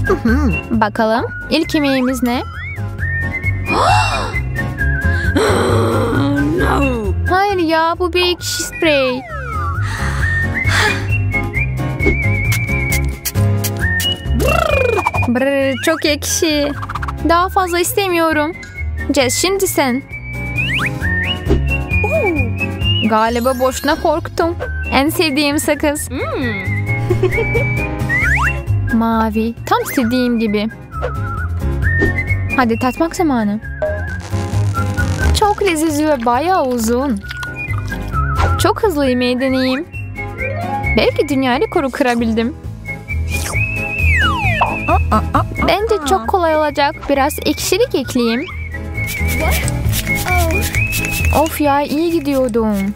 Bakalım ilk yemeğimiz ne? Hayır ya, bu bir ekşi sprey. Brr, çok ekşi. Daha fazla istemiyorum. Jess, şimdi sen. Galiba boşuna korktum. En sevdiğim sakız. Mavi. Tam istediğim gibi. Hadi tatmak zamanı. Çok lezzetli ve bayağı uzun. Çok hızlı yemeği deneyeyim. Belki dünya rekoru kırabildim. Bence çok kolay olacak. Biraz ekşilik ekleyeyim. Of ya, iyi gidiyordum.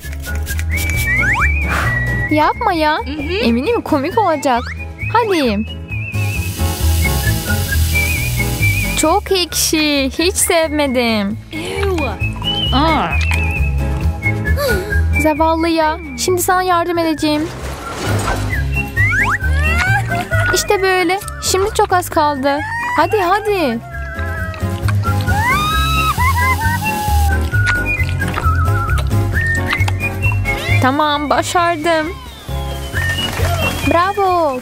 Yapma ya. Eminim komik olacak. Hadi. Çok ekşi. Hiç sevmedim. Zavallı ya. Şimdi sana yardım edeceğim. İşte böyle. Şimdi çok az kaldı. Hadi hadi. Tamam, başardım. Bravo.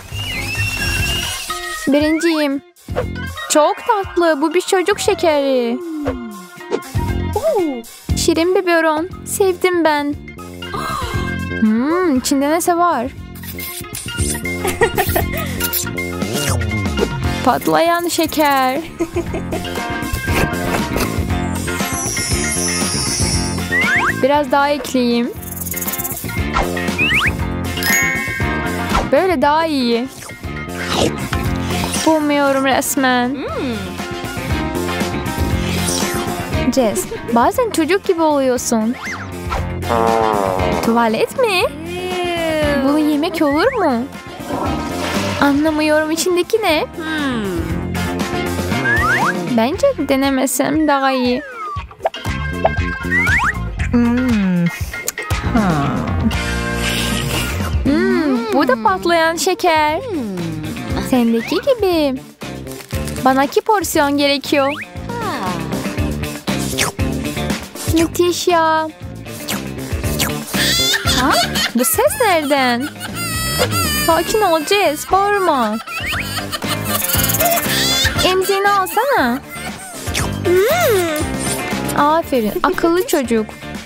Birinciyim. Çok tatlı. Bu bir çocuk şekeri. Şirin biberon. Sevdim ben. İçinde nesi var? Patlayan şeker. Biraz daha ekleyeyim. Böyle daha iyi. Bulmuyorum resmen. Jess, bazen çocuk gibi oluyorsun. Tuvalet mi? Bunu yemek olur mu? Anlamıyorum, içindeki ne? Bence denemesem daha iyi. Bu da patlayan şeker. Sendeki gibi. Bana 2 porsiyon gerekiyor. Müthiş ya. Ha? Bu ses nereden? Sakin ol Jess, bağırma. Emziğini alsana. Aferin, akıllı çocuk.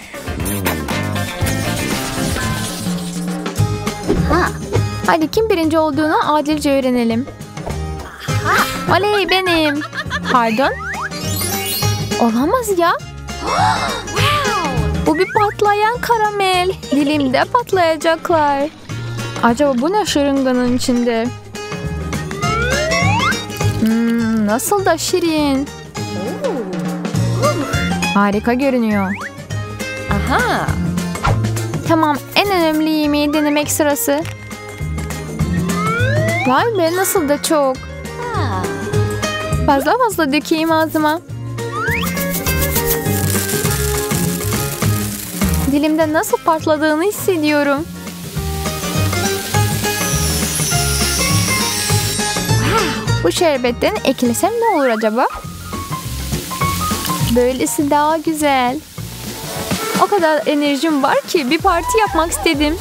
Hadi kim birinci olduğunu adilce öğrenelim. Oley, benim. Pardon. Olamaz ya. Bu bir patlayan karamel. Dilimde patlayacaklar. Acaba bu ne şırınganın içinde? Nasıl da şirin. Harika görünüyor. Aha. Tamam, en önemli yemeği denemek sırası. Vay be, nasıl da çok. Fazla fazla dökeyim ağzıma. Dilimde nasıl patladığını hissediyorum. Bu şerbetten eklesem ne olur acaba? Böylesi daha güzel. O kadar enerjim var ki bir parti yapmak istedim.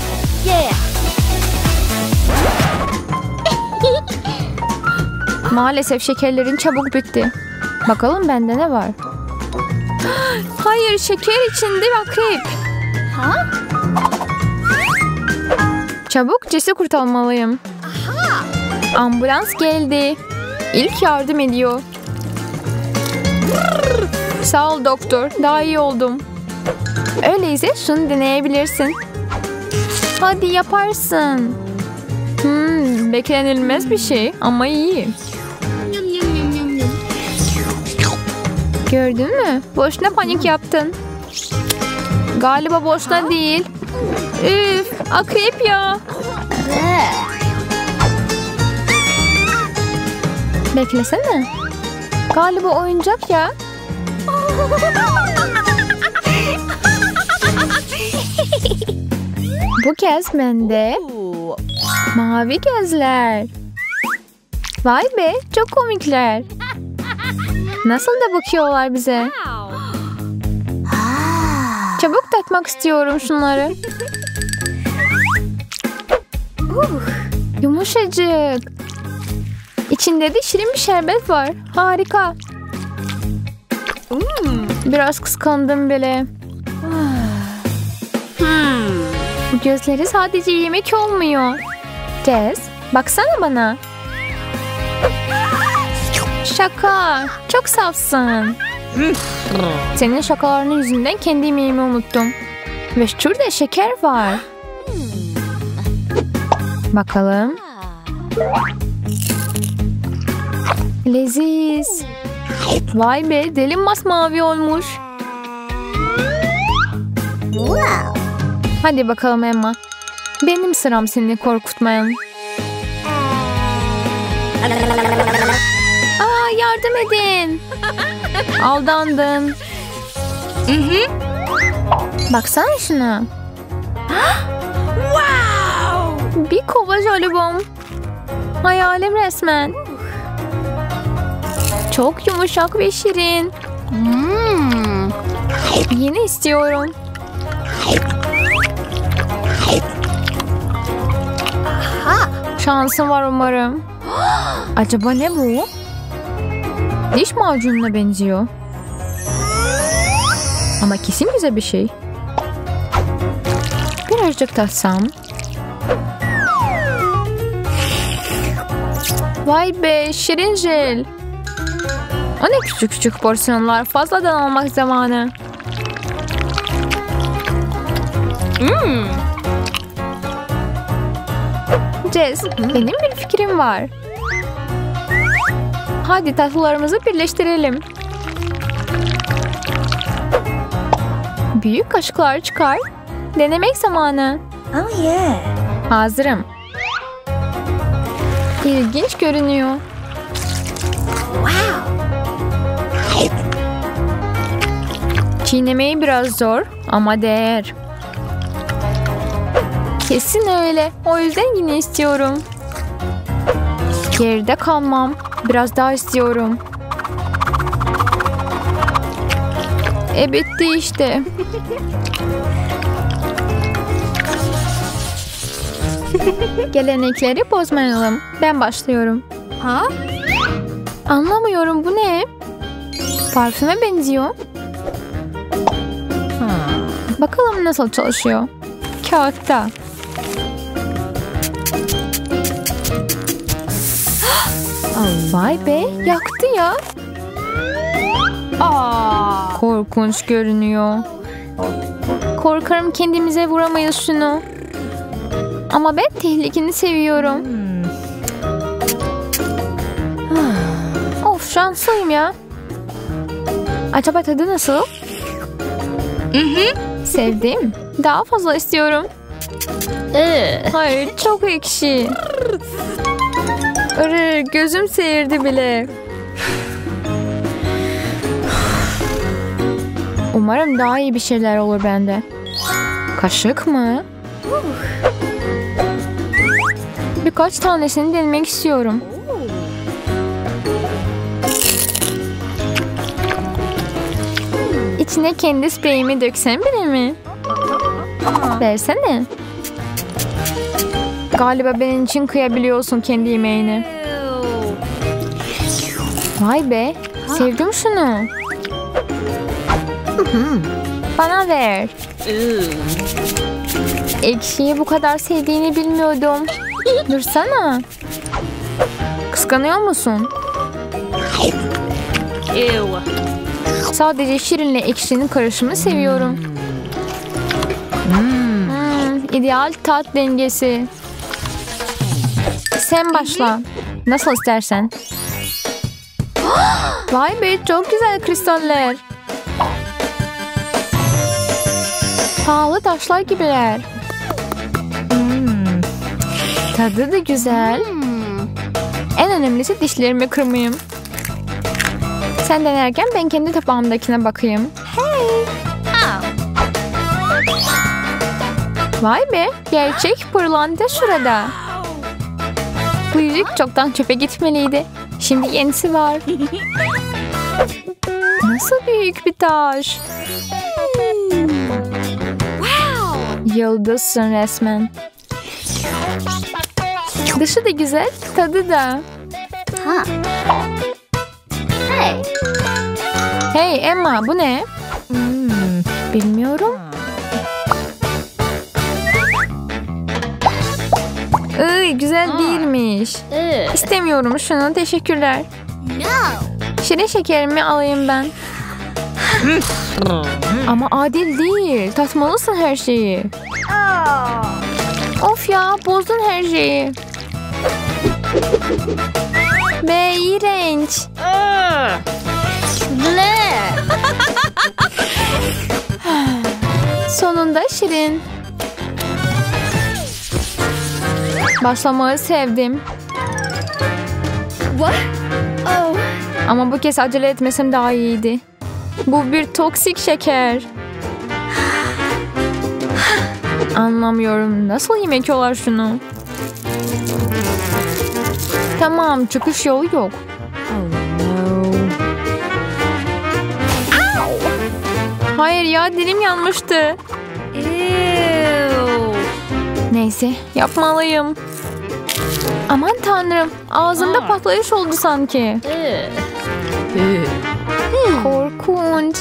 Maalesef şekerlerin çabuk bitti. Bakalım bende ne var? Hayır, şeker içinde akrep. Çabuk Jess'i kurtarmalıyım. Ambulans geldi. İlk yardım ediyor. Sağ ol doktor. Daha iyi oldum. Öyleyse şunu deneyebilirsin. Hadi yaparsın. Beklenilmez bir şey ama iyi. Gördün mü? Boşuna panik yaptın. Galiba boşuna değil. Üf, akrep ya. Beklesene. Galiba oyuncak ya. Bu kez bende mavi gözler. Vay be, çok komikler. Nasıl da bakıyorlar bize. Çabuk tatmak istiyorum şunları. Yumuşacık. İçinde de şirin bir şerbet var. Harika. Biraz kıskandım bile. Gözleri sadece yemek olmuyor. Jess, baksana bana. Şaka. Çok safsın. Senin şakalarının yüzünden kendi yemeğimi unuttum. Ve şurada şeker var. Bakalım. Leziz. Vay be, dilim masmavi olmuş. Hadi bakalım Emma. Benim sıram seni korkutmayan. Aa, yardım edin. Aldandım. Baksana şuna. Bir kova jolibon. Hayalim resmen. Çok yumuşak ve şirin. Yine istiyorum. Şansım var umarım. Acaba ne bu? Diş macununa benziyor. Ama kesin güzel bir şey. Birazcık tatsam. Vay be, şirin jel. O ne küçük küçük porsiyonlar, fazladan almak zamanı. Jess, benim bir fikrim var. Hadi tatlılarımızı birleştirelim. Büyük kaşıklar çıkar. Denemek zamanı. Oh yeah. Hazırım. İlginç görünüyor. Wow. Çiğnemeyi biraz zor ama değer. Kesin öyle. O yüzden yine istiyorum. Geride kalmam. Biraz daha istiyorum. Bitti işte. Gelenekleri bozmayalım. Ben başlıyorum. Ha? Anlamıyorum, bu ne? Parfüme benziyor. Bakalım nasıl çalışıyor. Kağıtta. Vay be, yaktı ya. Korkunç görünüyor. Korkarım kendimize vuramayız şunu. Ama ben tehlikeni seviyorum. Of, şanslıyım ya. Acaba tadı nasıl? Sevdim. Daha fazla istiyorum. Hayır, çok ekşi. Gözüm seyirdi bile. Umarım daha iyi bir şeyler olur bende. Kaşık mı? Birkaç tanesini denemek istiyorum. İçine kendi spreyimi döksem bile mi? Versene. Galiba benim için kıyabiliyorsun kendi yemeğini. Vay be, sevdim şunu. Bana ver. Ekşiyi bu kadar sevdiğini bilmiyordum. Dursana. Kıskanıyor musun? Sadece şirinle ekşinin karışımını seviyorum. İdeal tat dengesi. Sen başla. Nasıl istersen. Vay be, çok güzel kristaller. Pahalı taşlar gibiler. Tadı da güzel. En önemlisi dişlerimi kırmayayım. Sen denerken ben kendi tabağımdakine bakayım. Hey. Vay be, gerçek pırlanta şurada. Bu yüzük çoktan çöpe gitmeliydi. Şimdi yenisi var. Nasıl büyük bir taş. Yıldızsın resmen. Dışı da güzel, tadı da. Hey Emma, bu ne? Bilmiyorum. Güzel değilmiş. İstemiyorum şunu, teşekkürler. Şirin şekerimi alayım ben. Ama adil değil. Tatmalısın her şeyi. Of ya, bozdun her şeyi. Be, iğrenç. Sonunda Şirin. Başlamayı sevdim. Ama bu kez acele etmesem daha iyiydi. Bu bir toksik şeker. Anlamıyorum. Nasıl yemek yiyorlar şunu? Tamam, çıkış yolu yok. Hayır ya, dilim yanmıştı. Neyse, yapmalıyım. Aman tanrım, ağzımda patlayış oldu sanki. Korkunç.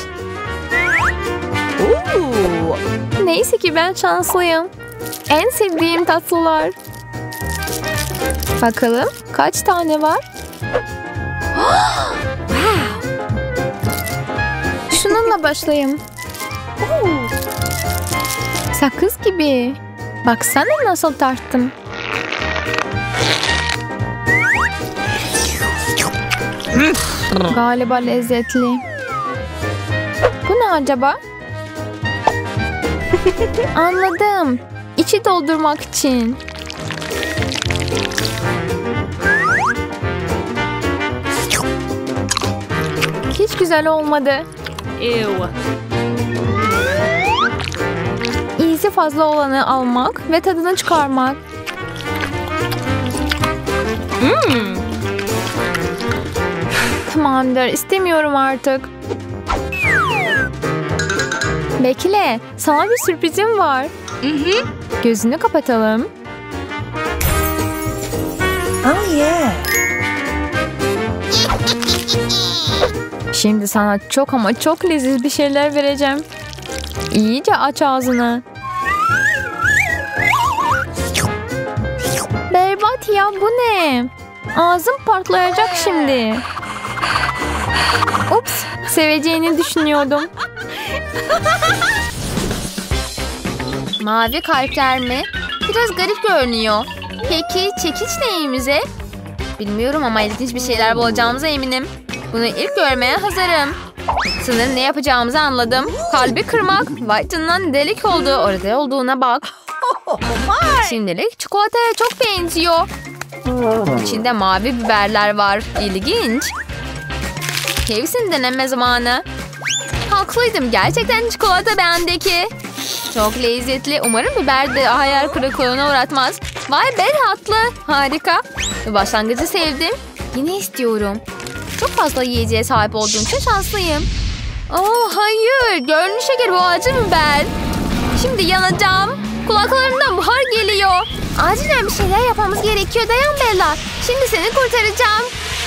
Neyse ki ben şanslıyım. En sevdiğim tatlılar. Bakalım kaç tane var? Şununla başlayayım. Sakız gibi. Baksana nasıl tarttım. Galiba lezzetli. Bu ne acaba? Anladım. İçi doldurmak için. Hiç güzel olmadı. İyisi fazla olanı almak ve tadını çıkarmak. Tamamdır, istemiyorum artık. Bekle, sana bir sürprizim var. Gözünü kapatalım. Oh yeah. Şimdi sana çok ama çok leziz bir şeyler vereceğim. İyice aç ağzını. Berbat ya, bu ne? Ağzım patlayacak şimdi. Ups, seveceğini düşünüyordum. Mavi kalpler mi? Biraz garip görünüyor. Peki çekiç neyimize? Bilmiyorum ama ilginç bir şeyler bulacağımıza eminim. Bunu ilk görmeye hazırım. Sanırım ne yapacağımızı anladım. Kalbi kırmak. Vay canına, delik oldu. Orada olduğuna bak. Şimdilik çikolataya çok benziyor. İçinde mavi biberler var. İlginç. Hepsini deneme zamanı. Haklıydım. Gerçekten çikolata bendeki. Çok lezzetli. Umarım biber de hayal kırıklığına uğratmaz. Vay be, tatlı. Harika. Başlangıcı sevdim. Yine istiyorum. Çok fazla yiyeceğe sahip olduğum için şanslıyım. Oh hayır. Görünüş şeker, bu acı biber. Şimdi yanacağım. Kulaklarımdan buhar geliyor. Acilen bir şeyler yapmamız gerekiyor. Dayan Bella. Şimdi seni kurtaracağım.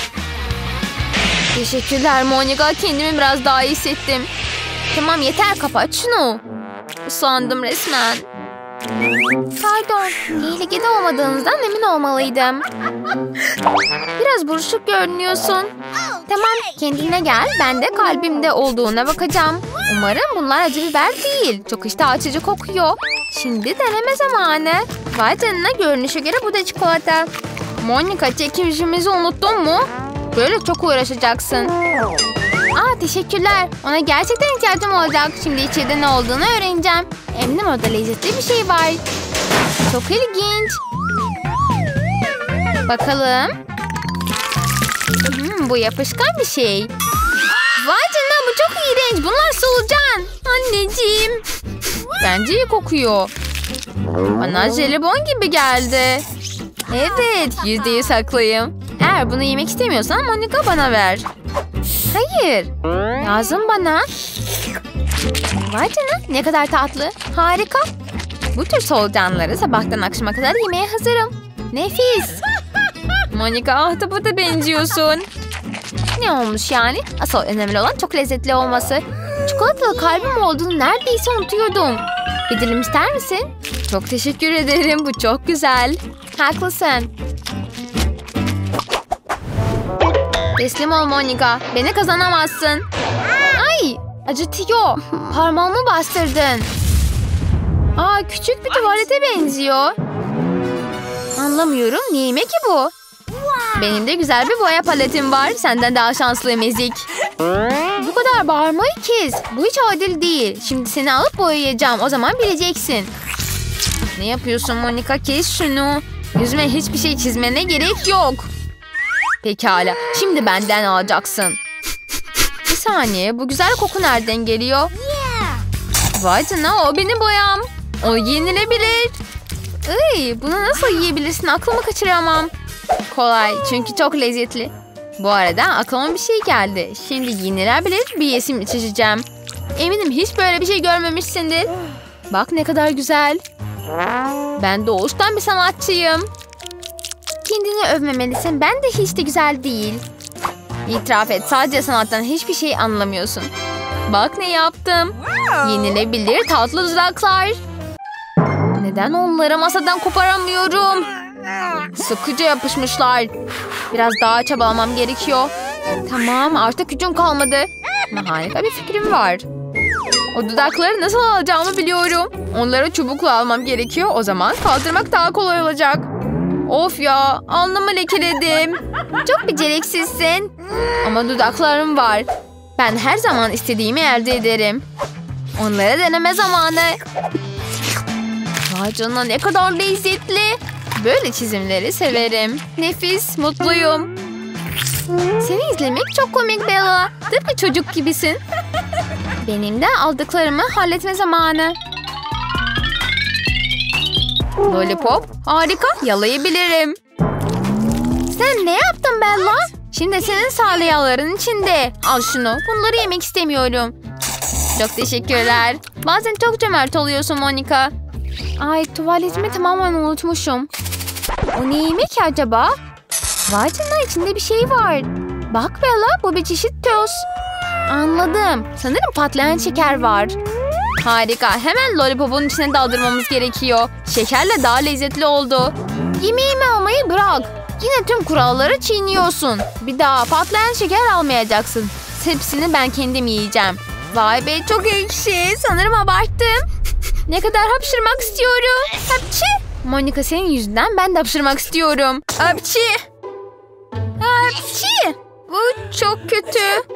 Teşekkürler Monica. Kendimi biraz daha iyi hissettim. Tamam yeter, kapat şunu. Usandım resmen. Pardon. Tehlikede olmadığınızdan emin olmalıydım. Biraz buruşuk görünüyorsun. Tamam, kendine gel. Ben de kalbimde olduğuna bakacağım. Umarım bunlar acı biber değil. Çok iştah açıcı kokuyor. Şimdi deneme zamanı. Vay canına, görünüşe göre bu da çikolata. Monica, çekimimizi unuttun mu? Böyle çok uğraşacaksın. Teşekkürler. Ona gerçekten ihtiyacım olacak. Şimdi içeride ne olduğunu öğreneceğim. Eminim orada lezzetli bir şey var. Çok ilginç. Bakalım. Bu yapışkan bir şey. Vay canına, bu çok iğrenç. Bunlar solucan. Anneciğim. Bence iyi kokuyor. Bana jelibon gibi geldi. Evet, %100 haklıyım. Eğer bunu yemek istemiyorsan Monica bana ver. Hayır. Lazım bana. Vay canına, ne kadar tatlı. Harika. Bu tür solucanları sabahtan akşama kadar yemeye hazırım. Nefis. Monica, ahtapota benziyorsun. Ne olmuş yani? Asıl önemli olan çok lezzetli olması. Çikolatalı kalbim olduğunu neredeyse unutuyordum. Bir dilim ister misin? Çok teşekkür ederim. Bu çok güzel. Haklısın. Teslim ol Monica. Beni kazanamazsın. Ay, acıtıyor. Parmağımı bastırdın. Aa, küçük bir tuvalete benziyor. Anlamıyorum. Ne yemek ki bu? Benim de güzel bir boya paletim var. Senden daha şanslıyım ezik. Bu kadar bağırmayı kes. Bu hiç adil değil. Şimdi seni alıp boyayacağım. O zaman bileceksin. Ne yapıyorsun Monica? Kes şunu. Yüzüme hiçbir şey çizmene gerek yok. Pekala. Şimdi benden alacaksın. Bir saniye. Bu güzel koku nereden geliyor? Vay canına, o benim boyam. O yenilebilir. Iy, bunu nasıl yiyebilirsin? Aklımı kaçıramam. Kolay, çünkü çok lezzetli. Bu arada aklıma bir şey geldi. Şimdi yenilebilir bir yesim içeceğim. Eminim hiç böyle bir şey görmemişsindir. Bak ne kadar güzel. Ben doğuştan bir sanatçıyım. Kendini övmemelisin. Ben de hiç de güzel değil. İtiraf et, sadece sanattan hiçbir şey anlamıyorsun. Bak ne yaptım. Yenilebilir tatlı dudaklar. Neden onları masadan koparamıyorum? Sıkıca yapışmışlar. Biraz daha çabalamam gerekiyor. Tamam, artık gücüm kalmadı. Ama harika bir fikrim var. O dudakları nasıl alacağımı biliyorum. Onları çubukla almam gerekiyor. O zaman kaldırmak daha kolay olacak. Of ya, alnımı lekeledim. Çok beceriksizsin. Ama dudaklarım var. Ben her zaman istediğimi elde ederim. Onları deneme zamanı. Vay canına, ne kadar lezzetli. Böyle çizimleri severim. Nefis, mutluyum. Seni izlemek çok komik Bella. Tıpkı çocuk gibisin. Benim de aldıklarımı halletme zamanı. Lollipop, harika, yalayabilirim. Sen ne yaptın Bella? Şimdi senin salyaların içinde. Al şunu, bunları yemek istemiyorum. Çok teşekkürler. Bazen çok cömert oluyorsun Monica. Ay, tuvaletimi tamamen unutmuşum. O ne yemek ki acaba? Vay canına, içinde bir şey var. Bak Bella, bu bir çeşit toz. Anladım. Sanırım patlayan şeker var. Harika. Hemen lollipopun içine daldırmamız gerekiyor. Şekerle daha lezzetli oldu. Yemeğimi almayı bırak. Yine tüm kuralları çiğniyorsun. Bir daha patlayan şeker almayacaksın. Hepsini ben kendim yiyeceğim. Vay be, çok ekşi. Sanırım abarttım. Ne kadar hapşırmak istiyorum. Hapçı. Monica, senin yüzünden ben de hapşırmak istiyorum. Hapçı. Hapçı. Bu çok kötü.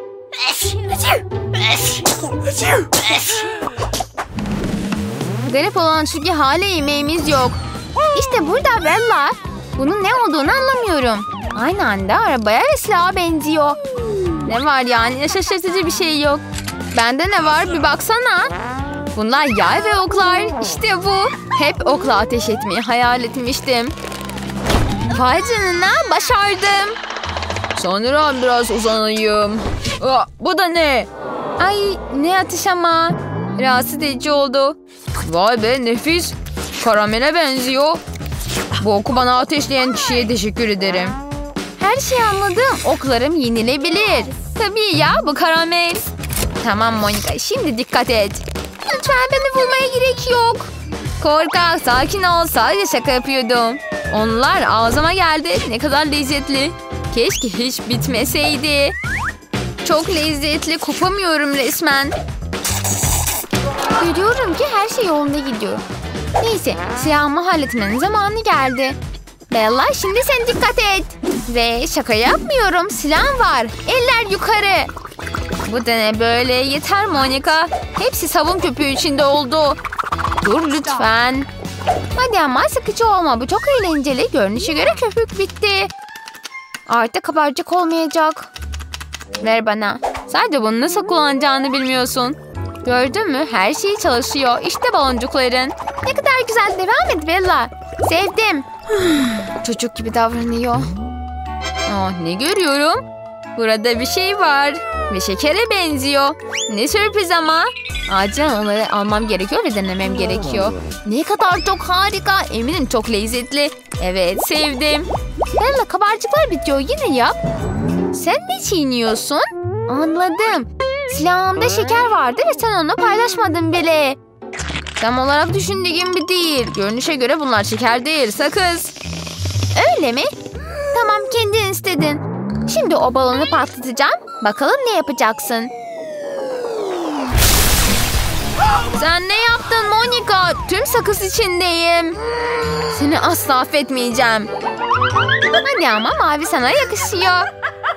Garip olan şu ki hala yemeğimiz yok. İşte burada Bella. Bunun ne olduğunu anlamıyorum. Aynı anda arabaya ve silaha benziyor. Ne var yani? Şaşırtıcı bir şey yok. Bende ne var? Bir baksana. Bunlar yay ve oklar. İşte bu. Hep okla ateş etmeyi hayal etmiştim. Vay canına, başardım. Sanırım biraz uzanayım. Aa, bu da ne? Ay, ne ateş ama. Rahatsız edici oldu. Vay be, nefis. Karamele benziyor. Bu oku bana ateşleyen kişiye teşekkür ederim. Her şeyi anladım. Oklarım yenilebilir. Tabii ya, bu karamel. Tamam Monica, şimdi dikkat et. Lütfen beni vurmaya gerek yok. Korkak, sakin ol. Sadece şaka yapıyordum. Onlar ağzıma geldi. Ne kadar lezzetli. Keşke hiç bitmeseydi. Çok lezzetli. Kopamıyorum resmen. Görüyorum ki her şey yolunda gidiyor. Neyse, silahımı halletmenin zamanı geldi. Bella, şimdi sen dikkat et. Ve şaka yapmıyorum. Silahım var. Eller yukarı. Bu da ne böyle? Yeter Monica. Hepsi sabun köpüğü içinde oldu. Dur lütfen. Hadi ama sıkıcı olma. Bu çok eğlenceli. Görünüşe göre köpük bitti. Artık kabarcık olmayacak. Ver bana. Sadece bunu nasıl kullanacağını bilmiyorsun. Gördün mü? Her şey çalışıyor. İşte baloncukların. Ne kadar güzel. Devam et Bella. Sevdim. Çocuk gibi davranıyor. Ne görüyorum? Burada bir şey var. Ve şekere benziyor. Ne sürpriz ama. Acilen onları almam gerekiyor ve denemem gerekiyor. Ne kadar çok harika. Eminim çok lezzetli. Evet, sevdim. Bella, kabarcıklar bitiyor. Yine yap. Sen ne çiğniyorsun? Anladım. Silahımda şeker vardı ve sen onu paylaşmadın bile. Tam olarak düşündüğüm gibi değil. Görünüşe göre bunlar şeker değil, sakız. Öyle mi? Tamam, kendin istedin. Şimdi o balonu patlatacağım. Bakalım ne yapacaksın? Sen ne yaptın Monica? Tüm sakız içindeyim. Seni asla affetmeyeceğim. Hadi ama mavi sana yakışıyor.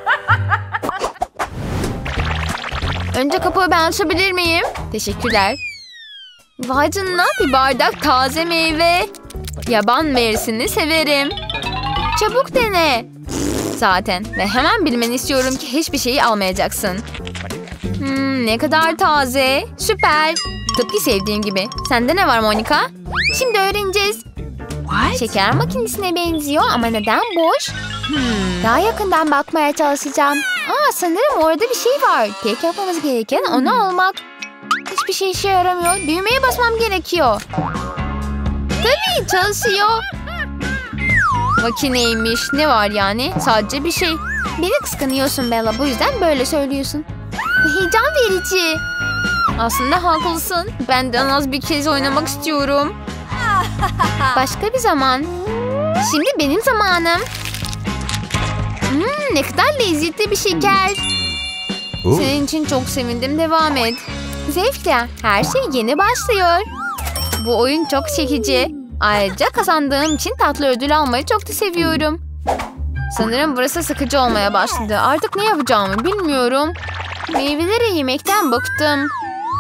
Önce kapıyı ben açabilir miyim? Teşekkürler. Vay canına, bir bardak taze meyve. Yaban mersini severim. Çabuk dene. Zaten ve hemen bilmeni istiyorum ki hiçbir şeyi almayacaksın. Ne kadar taze. Süper. Tıpkı sevdiğim gibi. Sende ne var Monica? Şimdi öğreneceğiz. Şeker makinesine benziyor ama neden boş? Daha yakından bakmaya çalışacağım. Sanırım orada bir şey var. Tek yapmamız gereken onu almak. Hiçbir şey işe yaramıyor. Düğmeye basmam gerekiyor. Tabii çalışıyor. Makineymiş. Ne var yani? Sadece bir şey. Beni kıskanıyorsun Bella. Bu yüzden böyle söylüyorsun. Heyecan verici. Aslında haklısın. Benden az bir kez oynamak istiyorum. Başka bir zaman. Şimdi benim zamanım. Ne kadar lezzetli bir şeker. Senin için çok sevindim. Devam et. Zevkle. Her şey yeni başlıyor. Bu oyun çok çekici. Ayrıca kazandığım için tatlı ödül almayı çok da seviyorum. Sanırım burası sıkıcı olmaya başladı. Artık ne yapacağımı bilmiyorum. Meyveleri yemekten bıktım.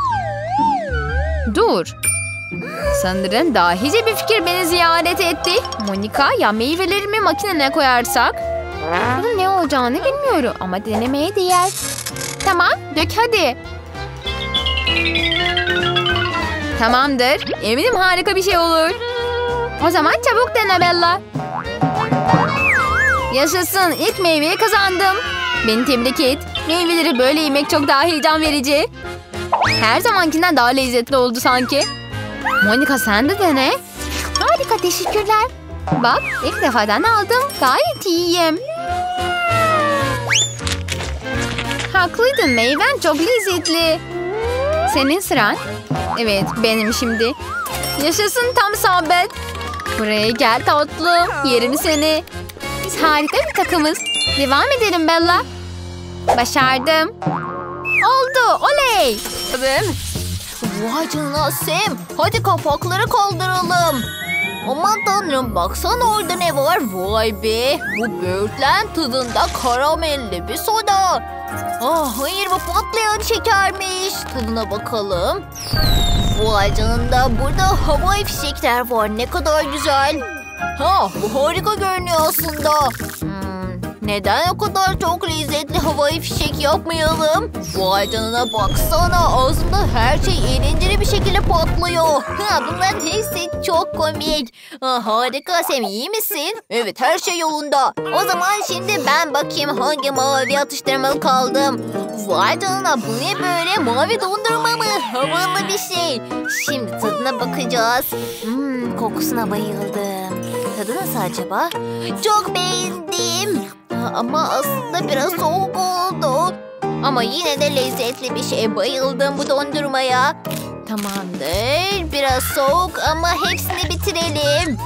Dur. Sanırım dahice bir fikir beni ziyaret etti. Monica, ya meyvelerimi makinene koyarsak? Bunun ne olacağını bilmiyorum ama denemeye değer. Tamam, dök hadi. Tamamdır. Eminim harika bir şey olur. O zaman çabuk dene Bella. Yaşasın, ilk meyveyi kazandım. Beni tebrik et. Meyveleri böyle yemek çok daha heyecan verici. Her zamankinden daha lezzetli oldu sanki. Monica, sen de dene. Harika, teşekkürler. Bak, ilk defadan aldım. Gayet iyiyim. Haklıydın, meyven çok lezzetli. Senin sıran. Evet, benim şimdi. Yaşasın, tam isabet. Buraya gel tatlım. Yerim seni. Biz harika bir takımız. Devam edelim Bella. Başardım. Oldu, oley. Vay canına Sam. Hadi kapakları kaldıralım. Aman tanrım, baksana orada ne var. Vay be. Bu böğürtlen tadında karamelli bir soda. Hayır, bu patlayan şekermiş. Tadına bakalım. Vay canına, burada havai fişekler var. Ne kadar güzel. Bu harika görünüyor aslında. Neden o kadar çok lezzetli havai fişek yapmayalım? Vay canına, baksana, ağzımda her şey eğlenceli bir şekilde patlıyor. Bunların hepsi çok komik. Harika, Sam, iyi misin? Evet, her şey yolunda. O zaman şimdi ben bakayım hangi mavi atıştırmalı kaldım. Vay canına, bu ne böyle, mavi dondurma mı? Havalı bir şey. Şimdi tadına bakacağız. Kokusuna bayıldım. Tadı nasıl acaba? Çok beğendim. Ama aslında biraz soğuk oldu. Ama yine de lezzetli bir şey. Bayıldım bu dondurmaya. Tamamdır. Biraz soğuk ama hepsini bitirelim.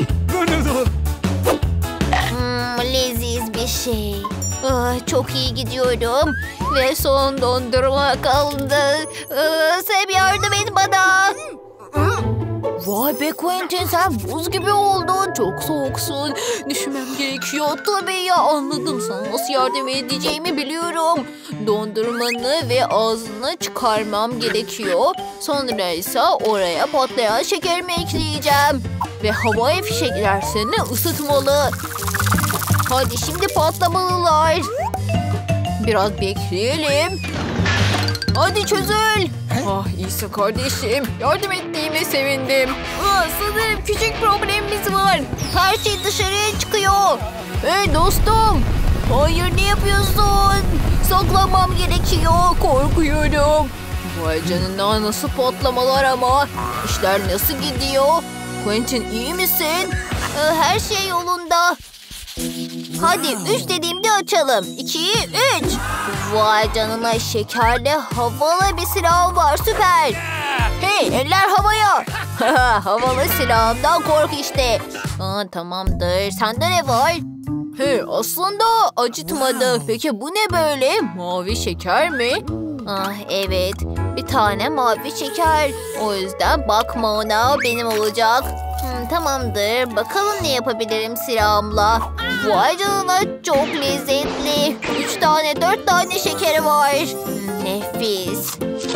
Leziz bir şey. Çok iyi gidiyorum. Ve son dondurma kaldı. Sen yardım et bana. Vay be Quentin, sen buz gibi oldun. Çok soğuksun. Düşmem gerekiyor. Tabii ya, anladım. Sana nasıl yardım edeceğimi biliyorum. Dondurmanı ve ağzını çıkarmam gerekiyor. Sonra ise oraya patlayan şekerimi ekleyeceğim. Ve havai fişekler seni ısıtmalı. Hadi şimdi patlamalılar. Biraz bekleyelim. Hadi çözül. Ah iyisin kardeşim. Yardım ettiğime sevindim. Sanırım küçük problemimiz var. Her şey dışarıya çıkıyor. Hey dostum. Hayır ne yapıyorsun? Saklanmam gerekiyor. Korkuyorum. Vay canına nasıl patlamalar ama. İşler nasıl gidiyor? Quentin iyi misin? Her şey yolunda. Hadi 3 dediğimde açalım. 2, 3. Vay canına şekerli havalı bir silah var süper. Hey eller havaya. Havalı silahımdan kork işte. Tamamdır. Sende ne var? Hey aslında acıtmadı. Peki bu ne böyle? Mavi şeker mi? Evet. Bir tane mavi şeker. O yüzden bakma ona benim olacak. Tamamdır. Bakalım ne yapabilirim silahımla. Vay canına çok lezzetli. 3 tane 4 tane şekeri var. Nefis.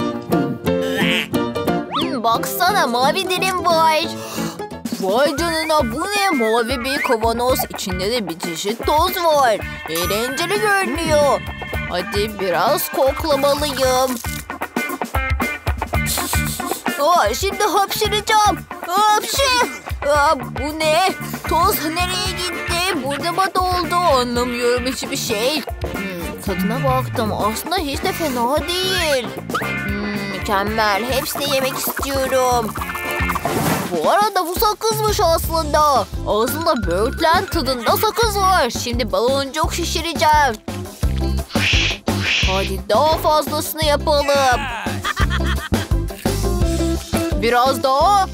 Baksana mavi dilim var. Vay canına bu ne mavi bir kavanoz. İçinde de bir çeşit toz var. Eğlenceli görünüyor. Hadi biraz koklamalıyım. Şimdi hapşıracağım. Hapşır. Bu ne? Toz nereye gitti? Burnuma doldu. Anlamıyorum hiçbir şey. Tadına baktım. Aslında hiç de fena değil. Mükemmel. Hepsini yemek istiyorum. Bu arada bu sakızmış aslında. Ağzımda böğürtlen tadında sakız var. Şimdi baloncuk şişireceğim. Hadi daha fazlasını yapalım. Biraz daha.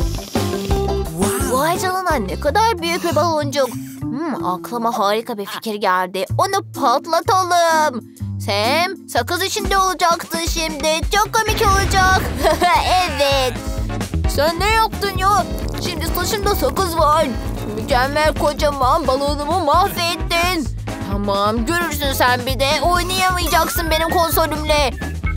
Vay canına ne kadar büyük bir baloncuk. Aklıma harika bir fikir geldi. Onu patlatalım. Sam sakız içinde olacaktı şimdi. Çok komik olacak. Evet. Sen ne yaptın ya? Şimdi saçımda sakız var. Mükemmel kocaman balonumu mahvettin. Tamam görürsün sen bir de. Oynayamayacaksın benim konsolümle.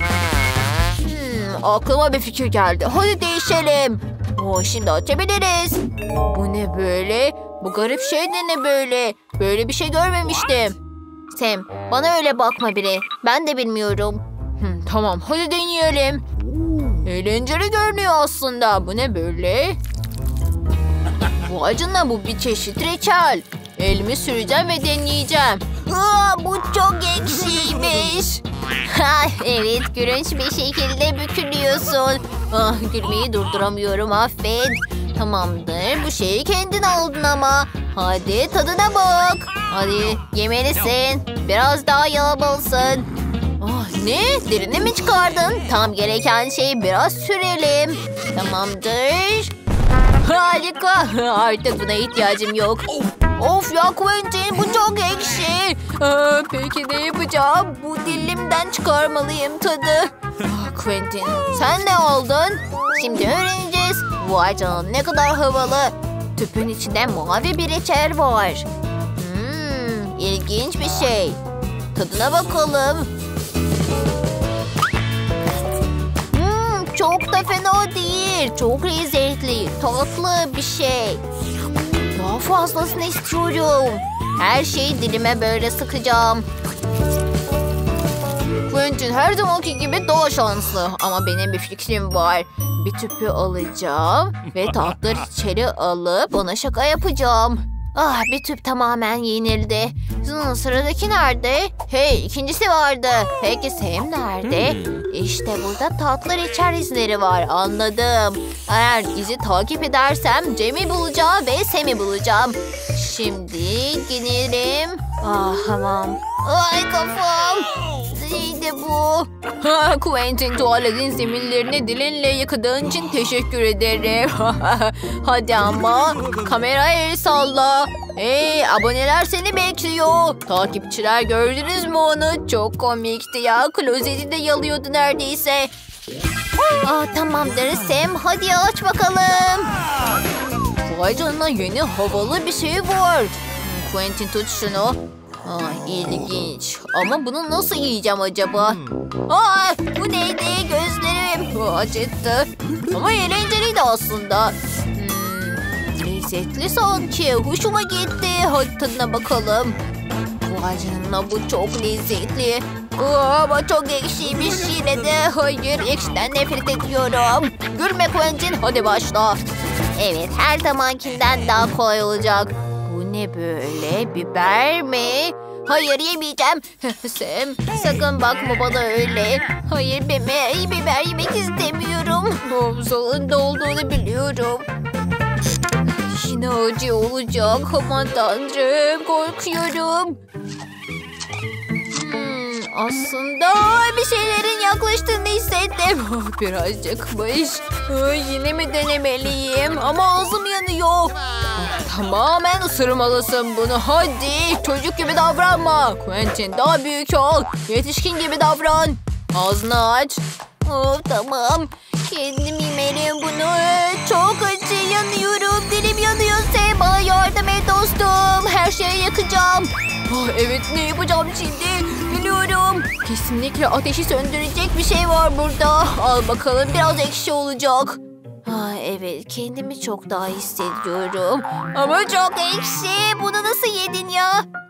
Aklıma bir fikir geldi. Hadi değişelim. Şimdi açabiliriz. Bu ne böyle? Bu garip şey de ne böyle? Böyle bir şey görmemiştim. Sam bana öyle bakma biri. Ben de bilmiyorum. Tamam hadi deneyelim. Eğlenceli görünüyor aslında. Bu ne böyle? Vay canına bu bir çeşit reçel. Elimi süreceğim ve deneyeceğim. Bu çok ekşiymiş. Evet gülünç bir şekilde bükülüyorsun. Gülmeyi durduramıyorum affet. Tamamdır bu şeyi kendin aldın ama. Hadi tadına bak. Hadi yemelisin. Biraz daha yalamalısın. Ne? Derini mi çıkardın? Tam gereken şeyi biraz sürelim. Tamamdır. Harika. Artık buna ihtiyacım yok. Of ya Quentin bu çok ekşi. Peki ne yapacağım? Bu dilimden çıkarmalıyım tadı. Quentin sen ne aldın? Şimdi öğreneceğiz. Vay canına ne kadar havalı. Tüpün içinde mavi bir reçel var. İlginç bir şey. Tadına bakalım. Çok da fena değil. Çok lezzetli, tatlı bir şey. Daha fazlasını istiyorum. Her şeyi dilime böyle sıkacağım. Quentin her zamanki gibi daha şanslı. Ama benim bir fikrim var. Bir tüpü alacağım ve tatlı reçeli alıp ona şaka yapacağım. Bir tüp tamamen yenildi. Sıradaki nerede? Hey ikincisi vardı. Peki Sam nerede? İşte burada tatlı reçel izleri var. Anladım. Eğer izi takip edersem Jamie bulacağım ve Sam'i bulacağım. Şimdi gidelim. Tamam. Ay kafam. Neydi bu? Quentin tuvaletin zeminlerini dilinle yıkadığın için teşekkür ederim. Hadi ama kameraya el salla. Hey aboneler seni bekliyor. Takipçiler gördünüz mü onu? Çok komikti ya. Klozeti de yalıyordu neredeyse. Tamamdır Sam. Hadi aç bakalım. Vay canına yeni havalı bir şey var. Quentin tut şunu. İlginç. Ama bunu nasıl yiyeceğim acaba? Bu neydi? Gözlerim acıttı. Ama eğlenceliydi aslında. Lezzetli sanki. Hoşuma gitti. Hadi tadına bakalım. Vay canına, bu çok lezzetli. Ama çok ekşiymiş yine de. Hayır, ekşiden nefret ediyorum. Gülme Quentin, hadi başla. Evet, her zamankinden daha kolay olacak. Bu ne böyle? Biber mi? Hayır, yemeyeceğim. Sam, sakın bakma bana öyle. Hayır, biber yemek istemiyorum. Salonda olduğunu biliyorum. Yine acı olacak. Aman tanrım, korkuyorum. Aslında bir şeylerin yaklaştığını hissettim. Birazcıkmış. Yine mi denemeliyim? Ama ağzım yanıyor. Tamamen ısırmalısın bunu. Hadi, çocuk gibi davranma. Quentin, daha büyük ol. Yetişkin gibi davran. Ağzını aç. Tamam. Kendim yemeliyim bunu. Çok acı, yanıyorum. Dilim yanıyor. Sen bana yardım et dostum. Her şeyi yakacağım. Evet, ne yapacağım şimdi? Biliyorum. Kesinlikle ateşi söndürecek bir şey var burada. Al bakalım, biraz ekşi olacak. Evet, kendimi çok daha hissediyorum. Ama çok ekşi. Bunu nasıl yedin ya?